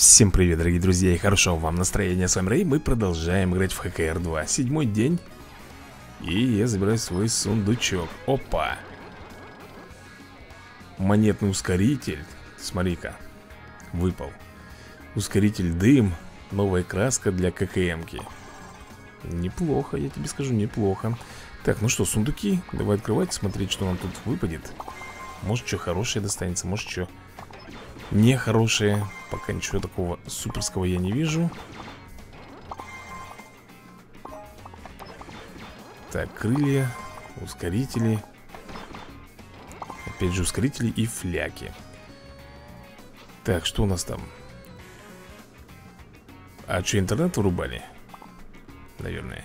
Всем привет, дорогие друзья, и хорошего вам настроения. С вами Рэй, мы продолжаем играть в ХКР 2. Седьмой день. И я забираю свой сундучок. Опа! Монетный ускоритель. Смотри-ка. Выпал. Ускоритель дым. Новая краска для ККМ-ки. Неплохо, я тебе скажу, неплохо. Так, ну что, сундуки. Давай открывать, смотреть, что нам тут выпадет. Может, что хорошее достанется, может, что нехорошее. Пока ничего такого суперского я не вижу. Так, крылья, ускорители. Опять же ускорители и фляки. Так, что у нас там? А что, интернет вырубали? Наверное.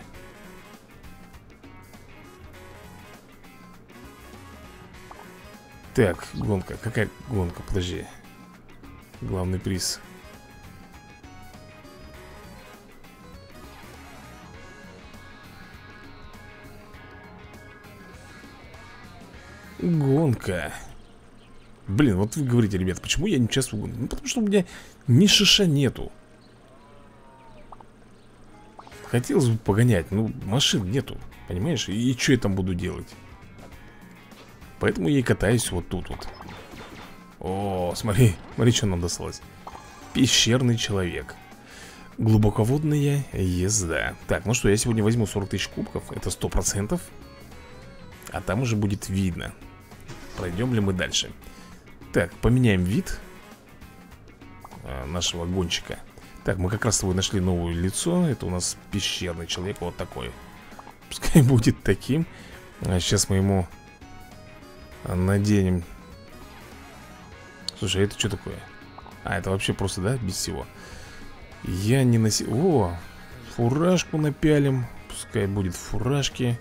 Так, гонка. Какая гонка? Подожди. Главный приз. Гонка. Блин, вот вы говорите, ребят, почему я не участвую в гонке? Ну, потому что у меня ни шиша нету. Хотелось бы погонять, но машин нету. Понимаешь? И что я там буду делать? Поэтому я и катаюсь вот тут вот. О, смотри, смотри, что нам досталось. Пещерный человек. Глубоководная езда. Так, ну что, я сегодня возьму 40 тысяч кубков. Это 100%. А там уже будет видно, пройдем ли мы дальше. Так, поменяем вид нашего гонщика. Так, мы как раз с тобой нашли новое лицо. Это у нас пещерный человек, вот такой. Пускай будет таким. Сейчас мы ему наденем. Слушай, а это что такое? А, это вообще просто, да, без всего. Я не носил... О, фуражку напялим. Пускай будет в фуражке.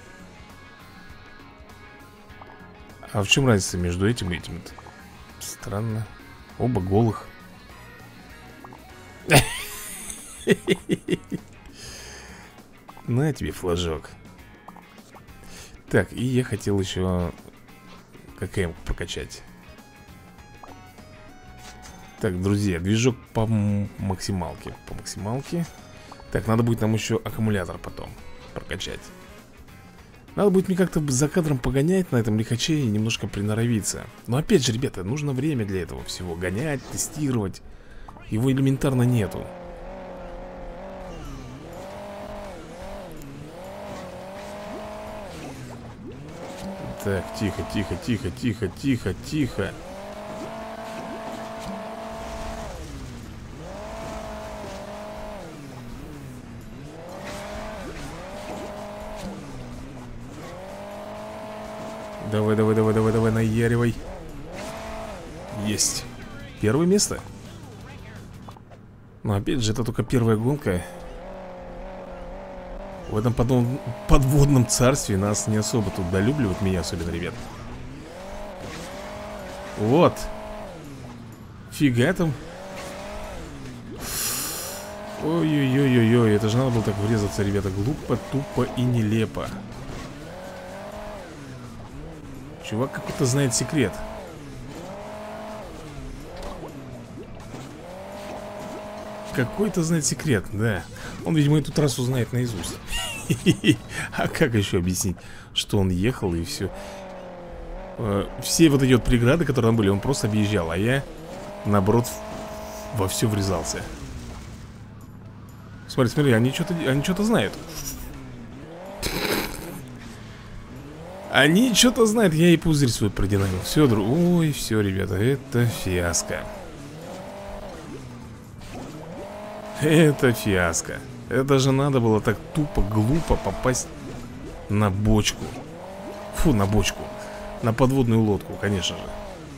А в чем разница между этим и этим? -то? Странно. Оба голых. На тебе флажок. Так, и я хотел еще ККМ прокачать. Так, друзья, движок по максималке. По максималке. Так, надо будет нам еще аккумулятор потом прокачать. Надо будет мне как-то за кадром погонять на этом лихаче и немножко приноровиться. Но опять же, ребята, нужно время для этого всего. Гонять, тестировать. Его элементарно нету. Так, тихо, тихо, тихо, тихо, тихо, тихо. Давай, давай, давай, давай, давай, наяривай. Есть. Первое место. Но опять же, это только первая гонка. В этом подводном царстве нас не особо тут долюбливают, меня особенно, ребят. Вот. Фига там. Ой-ой-ой-ой-ой, это же надо было так врезаться, ребята. Глупо, тупо и нелепо. Чувак какой-то знает секрет. Какой-то знает секрет, да. Он, видимо, эту трассу знает наизусть. А как еще объяснить, что он ехал и все? Все вот эти вот преграды, которые там были, он просто объезжал. А я, наоборот, во все врезался. Смотри, смотри, они что-то знают. Они что-то знают, я и пузырь свой продинамил. Все, ой, все, ребята, это фиаско. Это фиаско. Это же надо было так тупо, глупо попасть на бочку. Фу, на бочку. На подводную лодку, конечно же.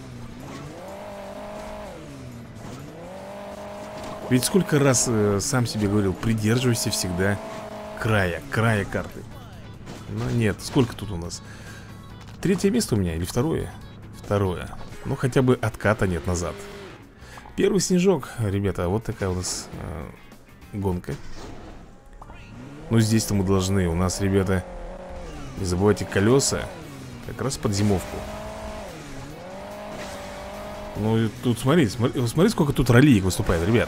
Ведь сколько раз сам себе говорил, придерживайся всегда края карты. Но нет, сколько тут у нас? Третье место у меня или второе? Второе. Ну хотя бы отката нет назад. Первый снежок, ребята, вот такая у нас гонка. Ну здесь-то мы должны, у нас, ребята, не забывайте колеса как раз под зимовку. Ну и тут смотри, смотри, сколько тут ролик выступает, ребят.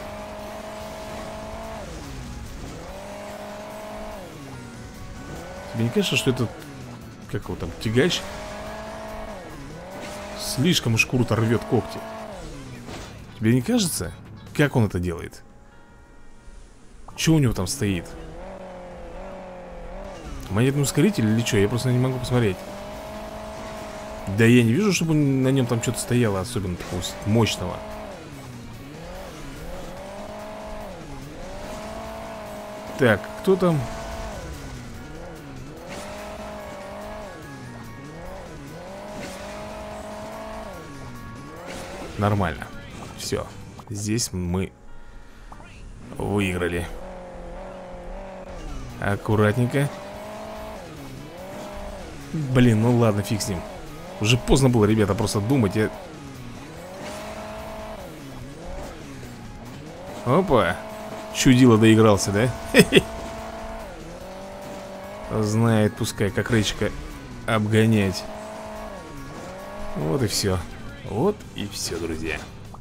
Тебе не кажется, что этот, как его там, тягач слишком уж круто рвет когти? Тебе не кажется? Как он это делает? Что у него там стоит? Монетный ускоритель или что? Я просто не могу посмотреть. Да я не вижу, чтобы на нем там что-то стояло особенно такого мощного. Так, кто там? Нормально. Все. Здесь мы выиграли. Аккуратненько. Блин, ну ладно, фиг с ним. Уже поздно было, ребята, просто думать. Опа. Чудило доигрался, да? Знает, пускай, как рычка обгонять. Вот и все. Вот и все, друзья.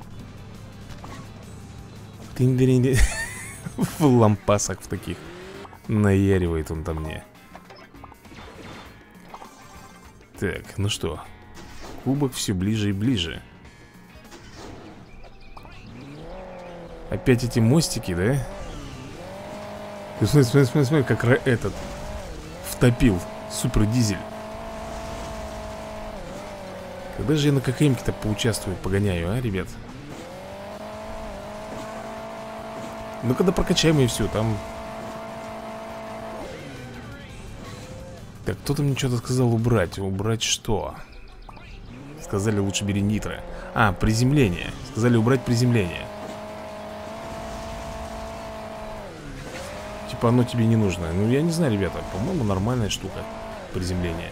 В лампасах в таких. Наяривает он там мне. Так, ну что, кубок все ближе и ближе. Опять эти мостики, да? Смотри, смотри, смотри, как этот втопил супер дизель. Когда же я на ККМ-ке-то поучаствую, погоняю, а, ребят? Ну, когда прокачаем и все, там... Так, кто-то мне что-то сказал убрать. Убрать что? Сказали, лучше бери нитро. А, приземление. Сказали убрать приземление. Типа оно тебе не нужно. Ну, я не знаю, ребята. По-моему, нормальная штука. Приземление.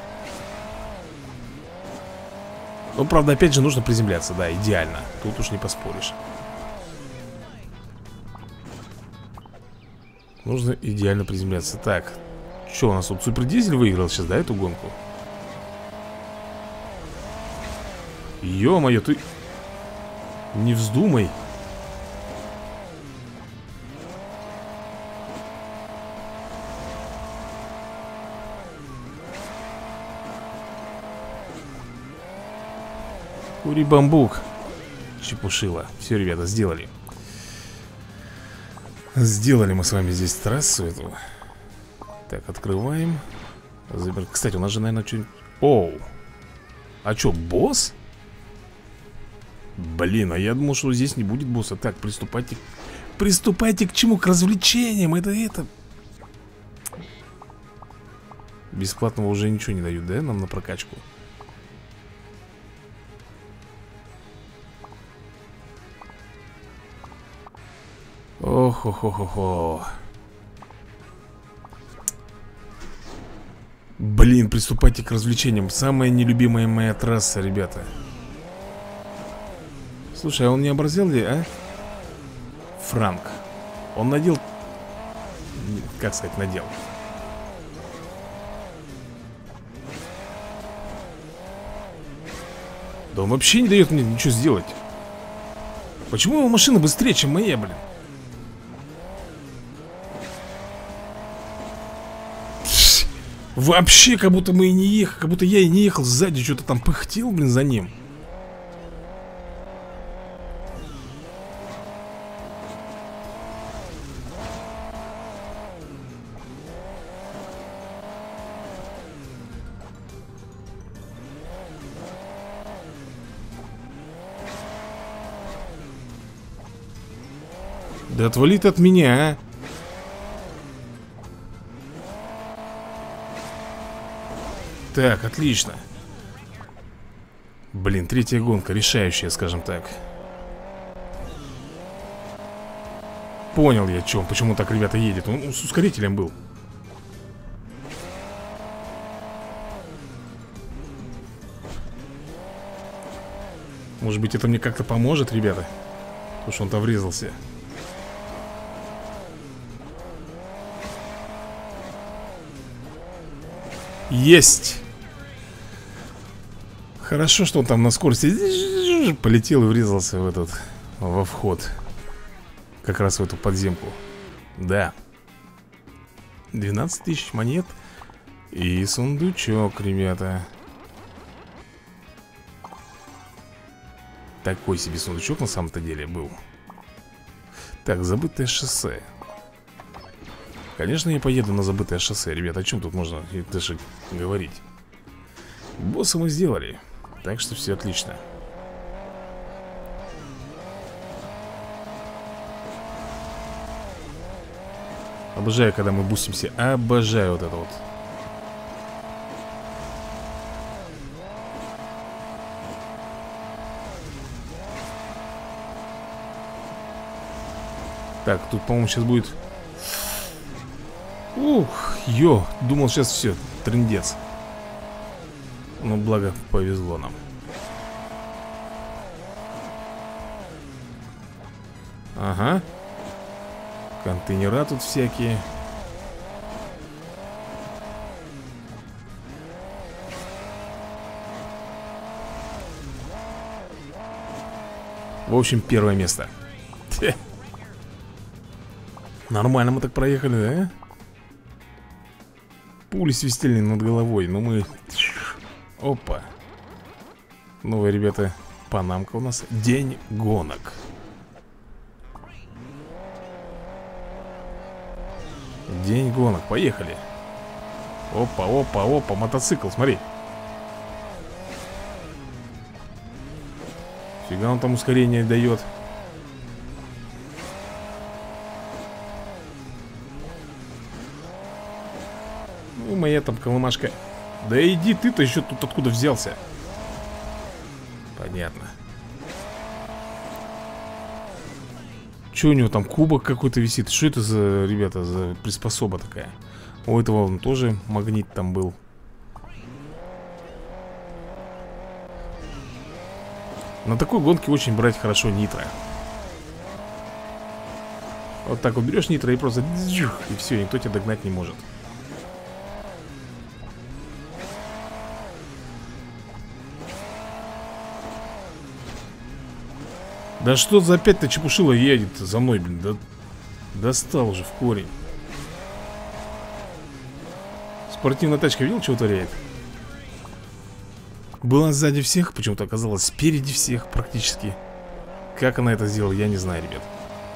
Ну, правда, опять же, нужно приземляться. Да, идеально. Тут уж не поспоришь. Нужно идеально приземляться. Так, что у нас тут? Супердизель выиграл сейчас, да, эту гонку? Ё-моё, ты... Не вздумай. Кури-бамбук. Чепушила. Все, ребята, сделали. Сделали мы с вами здесь трассу эту. Так, открываем. Кстати, у нас же, наверное, что-нибудь... Оу. А что, босс? Блин, а я думал, что здесь не будет босса. Так, приступайте. Приступайте к чему? К развлечениям. Это... Бесплатного уже ничего не дают, да, нам на прокачку? Ох-хо-хо-хо-хо. Блин, приступайте к развлечениям. Самая нелюбимая моя трасса, ребята. Слушай, а он не оборзел ли, а? Франк. Он надел... Как сказать, надел? Да он вообще не дает мне ничего сделать. Почему его машина быстрее, чем моя, блин? Вообще, как будто мы и не ехали, как будто я и не ехал сзади, что-то там пыхтел, блин, за ним. Да отвали ты от меня, а. Так, отлично. Блин, третья гонка, решающая, скажем так. Понял я, чем, почему так ребята едет. Он с ускорителем был. Может быть, это мне как-то поможет, ребята? Потому что он там врезался. Есть! Хорошо, что он там на скорости Полетел и врезался в этот, во вход. Как раз в эту подземку. Да. 12 тысяч монет. И сундучок, ребята. Такой себе сундучок на самом-то деле был. Так, забытое шоссе. Конечно, я поеду на забытое шоссе. Ребята, о чем тут можно даже говорить? Босса мы сделали. Так что все отлично. Обожаю, когда мы бустимся. Обожаю вот это вот. Так, тут, по-моему, сейчас будет... Ух, думал, сейчас все, трындец. Но благо повезло нам. Ага. Контейнера тут всякие. В общем, первое место. Нормально мы так проехали, да? Пули свистели над головой, но мы... Опа. Новые, ребята, панамка у нас. День гонок. День гонок, поехали. Опа, опа, опа, мотоцикл, смотри. Фига он там ускорение дает. Ну, моя там колымашка. Да иди ты-то еще тут откуда взялся. Понятно. Че у него там, кубок какой-то висит? Что это за, ребята, за приспособа такая? У этого он тоже магнит там был. На такой гонке очень брать хорошо нитро. Вот так вот берешь нитро и просто... И все, никто тебя догнать не может. Да что за опять-то чепушила едет за мной, блин. Да достал уже в корень. Спортивная тачка, видел, что творяет? Была сзади всех, почему-то оказалась спереди всех практически. Как она это сделала, я не знаю, ребят.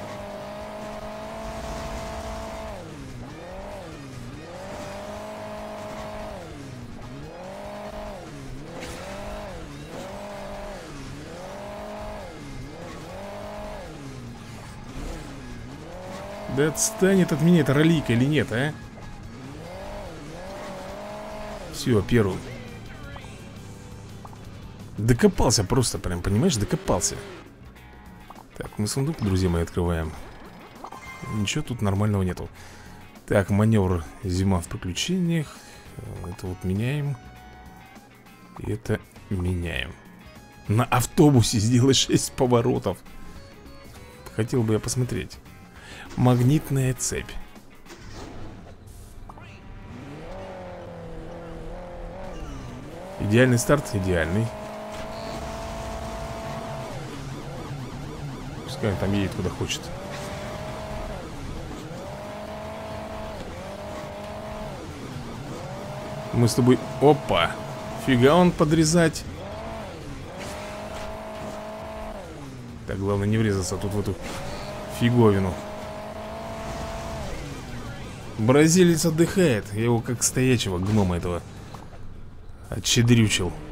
Да отстанет от меня эта ролика или нет, а? Все, первый. Докопался просто, прям, понимаешь, докопался. Так, мы сундук, друзья мои, открываем. Ничего тут нормального нету. Так, маневр зима в приключениях. Это вот меняем. И это меняем. На автобусе сделай 6 поворотов. Хотел бы я посмотреть. Магнитная цепь. Идеальный старт, идеальный. Пускай он там едет куда хочет. Мы с тобой... Опа! Фига он подрезать. Так, главное не врезаться тут в эту фиговину. Бразилец отдыхает. Я его как стоячего гнома этого отщедрючил.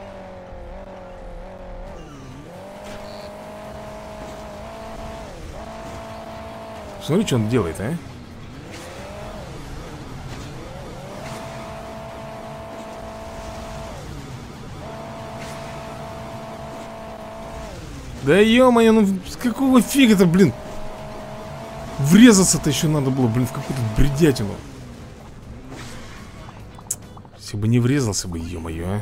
Смотри, что он делает, а? Да ё-моё, ну с какого фига-то, блин? Врезаться-то еще надо было, блин, в какую-то бредятину. Если бы не врезался бы, ё-моё, а.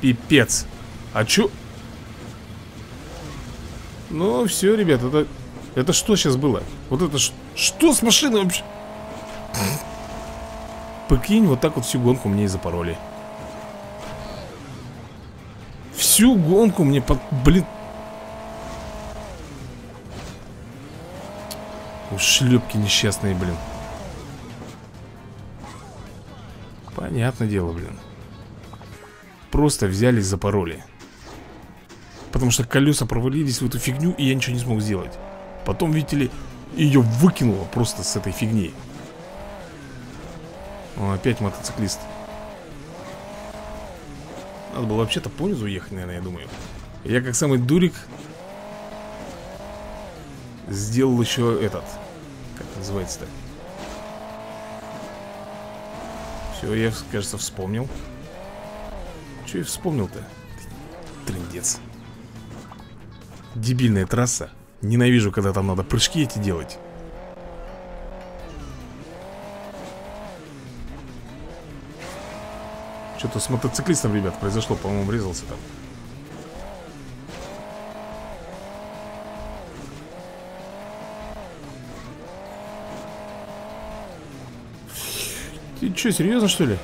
Пипец. А чё? Ну, все, ребят, это Это что сейчас было? Вот это что с машиной вообще? Прикинь, вот так вот всю гонку мне и запороли. Всю гонку мне блин. Шлепки несчастные, блин. Понятное дело, блин. Просто взяли и запороли. Потому что колеса провалились в эту фигню, и я ничего не смог сделать. Потом, видите ли, ее выкинуло просто с этой фигни. О, опять мотоциклист. Надо было вообще-то понизу ехать, наверное, я думаю. Я как самый дурик сделал еще этот. Как называется-то? Все, я, кажется, вспомнил. Че я вспомнил-то? Трындец. Дебильная трасса. Ненавижу, когда там надо прыжки эти делать. Что-то с мотоциклистом, ребят, произошло. По-моему, врезался там. Ты что, серьезно, что ли?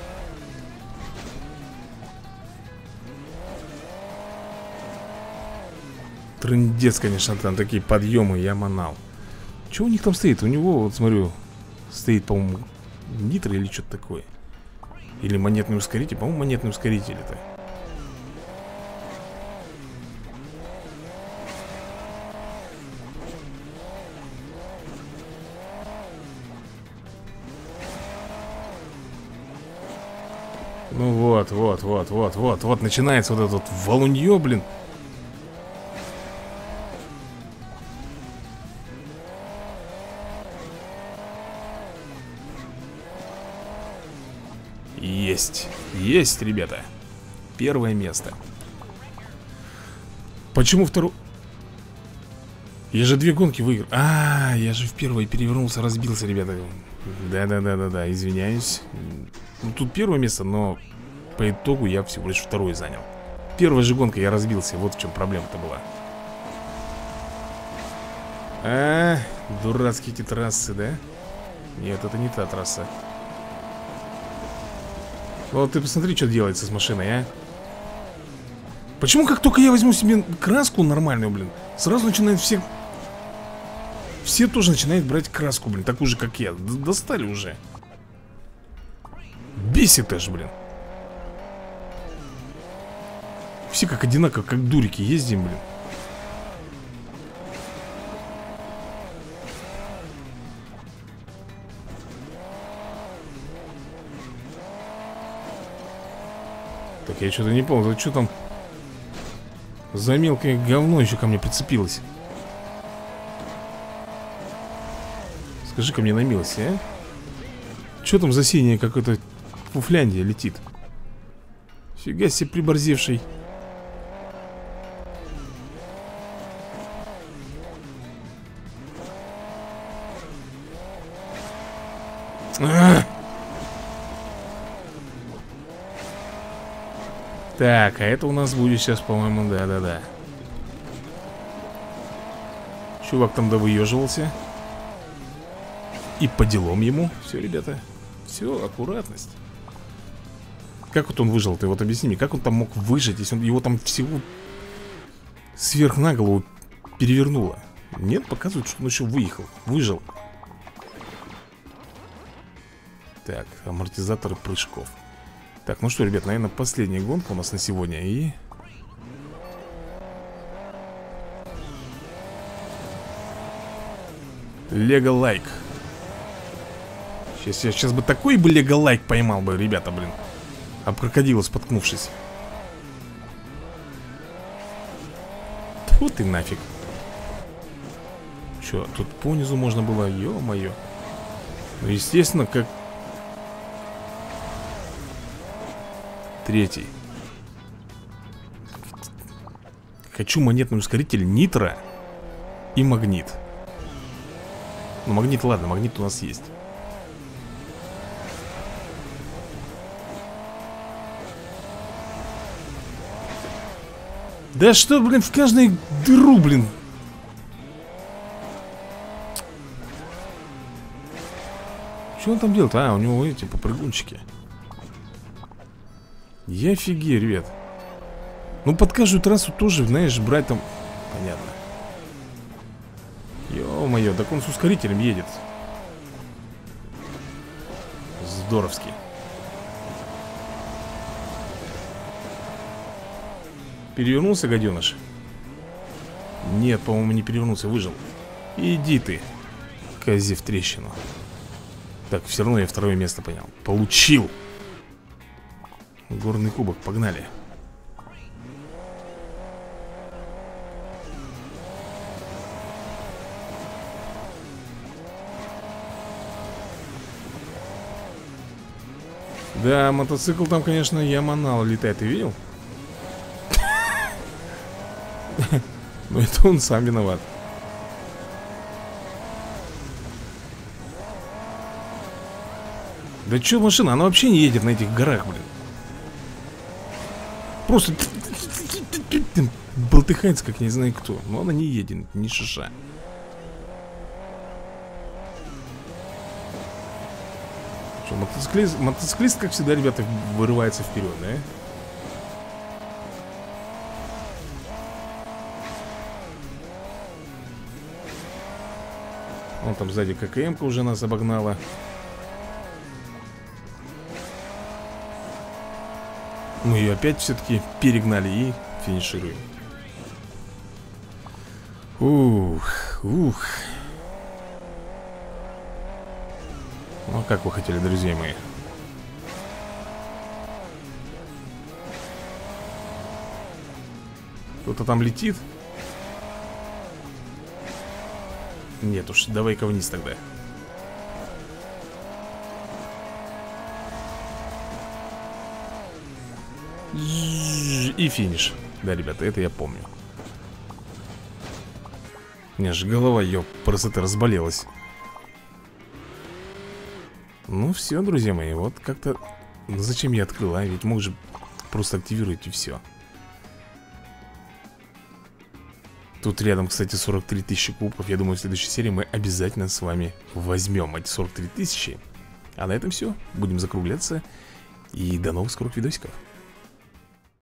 Трындец, конечно, там такие подъемы, я манал. Что у них там стоит? У него, вот смотрю, стоит, по-моему, нитро или что-то такое. Или монетный ускоритель. По-моему, монетный ускоритель это. Ну вот, начинается вот это вот валунье, блин. Есть, ребята. Первое место. Почему второе? Я же 2 гонки выиграл. Я же в первой перевернулся, разбился, ребята. Да, извиняюсь. Ну, тут первое место, но по итогу я всего лишь 2-й занял. Первая же гонка я разбился. Вот в чем проблема-то была. Дурацкие эти трассы, да? Нет, это не та трасса. Вот ты посмотри, что делается с машиной, а. Почему как только я возьму себе краску нормальную, блин, сразу начинают все... Все тоже начинают брать краску, блин, такую же, как я. Достали уже. Бесит аж, блин. Все как одинаково, как дурики ездим, блин. Так, я что-то не понял, это что там за мелкое говно еще ко мне прицепилось? Скажи-ка мне на милость, а? Что там за синее какой-то фуфляндия летит? Фига себе приборзевший. Так, а это у нас будет сейчас, по-моему, да. Чувак там довыеживался. И по делам ему. Все, ребята. Все, аккуратность. Как вот он выжил? Ты вот объясни мне, как он там мог выжить, если его там всего сверх на голову перевернуло? Нет, показывают, что он еще выжил. Так, амортизаторы прыжков. Так, ну что, ребят, наверное, последняя гонка у нас на сегодня. И... Лего-лайк. Сейчас бы такой бы лего-лайк поймал бы, ребята, блин. Об крокодила споткнувшись. Тьфу ты нафиг. Че, тут понизу можно было, ё-моё. Ну, естественно, как... 3-й. Хочу монетный ускоритель нитро и магнит. Ну, магнит, ладно, магнит у нас есть. Да что, блин, в каждой дыру, блин. Что он там делает? А, у него эти попрыгунчики. Я офигею, ребят. Ну, под каждую трассу тоже, знаешь, брать там... Понятно. Ё-моё, так он с ускорителем едет. Здоровски. Перевернулся, гаденыш? Нет, по-моему, не перевернулся, выжил. Иди ты, козе в трещину. Так, все равно я второе место понял. Получил. Горный кубок, погнали. Да, мотоцикл там, конечно, яманал летает, ты видел? Но это он сам виноват. Да чё машина, она вообще не едет на этих горах, блин. Просто болтыхается, как не знаю кто. Но она не едет, ни шиша. Что, мотоциклист, как всегда, ребята, вырывается вперед, да? Вон там сзади ККМ-ка уже нас обогнала. Мы ее опять все-таки перегнали и финишируем. Ух. Ну, как вы хотели, друзья мои. Кто-то там летит? Нет уж, давай-ка вниз тогда. И финиш. Да, ребята, это я помню. У меня же голова, просто разболелась. Ну все, друзья мои, вот как-то... Зачем я открыл, а? Ведь мог же просто активировать и все. Тут рядом, кстати, 43 тысячи кубков. Я думаю, в следующей серии мы обязательно с вами возьмем эти 43 тысячи. А на этом все. Будем закругляться. И до новых скорых видосиков.